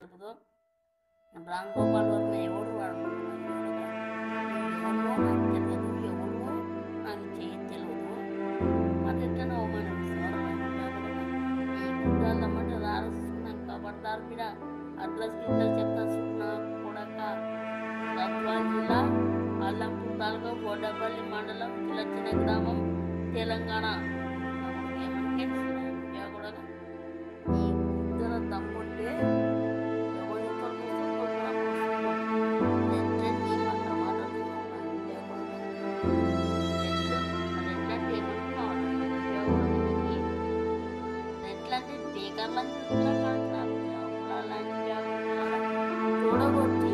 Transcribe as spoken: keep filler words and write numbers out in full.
రామ్ గోపాల్ వర్మ ఎవడు వాడు ఎవరో నాకు తెలియదు, ఎవరో నాకు చేయి తెలియదు, మరి ఎట్లా అవమానిస్తారు. ఈ గుడ్డాలమ్మంటే రాసుకున్నాక కాబడతారు బిడ అడ్రస్ గిట్లా చెప్తా సున్నా కొడక. గద్వాల్ జిల్లా అల్లంపూర్ తాలూకా బొడ్డపల్లి మండలం చిలచిన గ్రామం తెలంగాణ. ఏమని కూడా ఈ ఇద్దరు తమ్ముంటే చూడగొట్టి